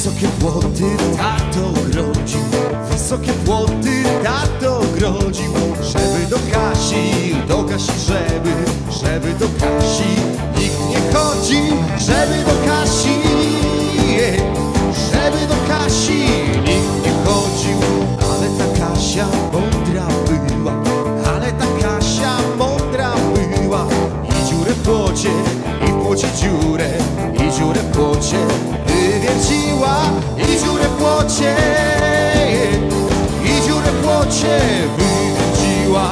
Wysokie płoty tato grodził, wysokie płoty tato grodził, żeby do Kasi, żeby do Kasi nikt nie chodził, żeby do Kasi, żeby do Kasi nikt nie chodził. Ale ta Kasia mądra była, ale ta Kasia mądra była. I dziurę w płocie, i w płocie dziurę, i dziurę w płocie wywierciła, i dziurę w płocie, i dziurę w płocie wywierciła.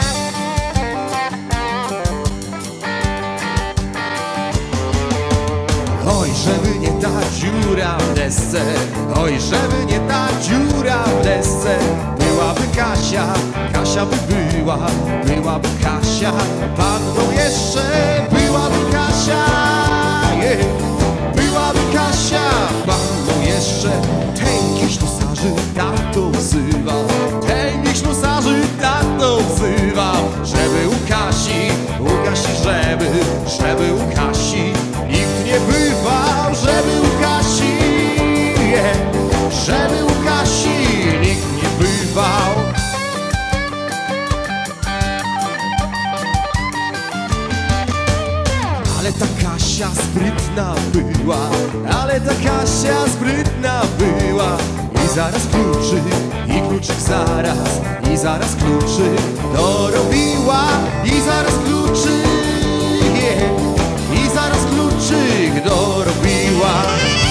Oj, żeby nie ta dziura w desce, oj, żeby nie ta dziura w desce. Byłaby Kasia, Kasia by była, byłaby Kasia panną jeszcze, byłaby Kasia, byłaby Kasia panną jeszcze. Tęgi ślusarzy tato wzywał, tęgi ślusarzy tato wzywał, żeby u Kasi, żeby u Kasi nikt nie bywał, żeby u Kasi, żeby u Kasi nikt nie bywał. Ale ta Kasia sprytna była, ale ta Kasia sprytna była. I zaraz kluczyk, i kluczyk zaraz, i zaraz kluczyk dorobiła, i zaraz kluczyk, i zaraz kluczyk dorobiła.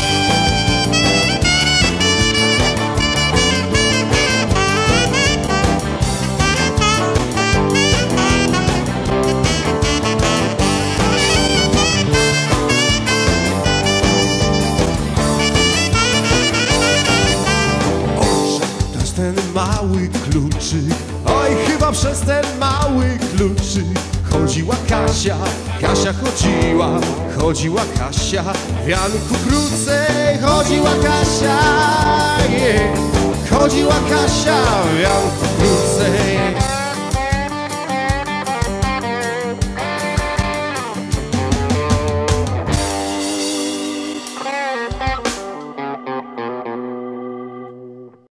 Ten mały kluczyk, oj, chyba przez ten mały kluczyk chodziła Kasia, Kasia chodziła, chodziła Kasia w wianku krócej, chodziła Kasia, chodziła Kasia w wianku krócej.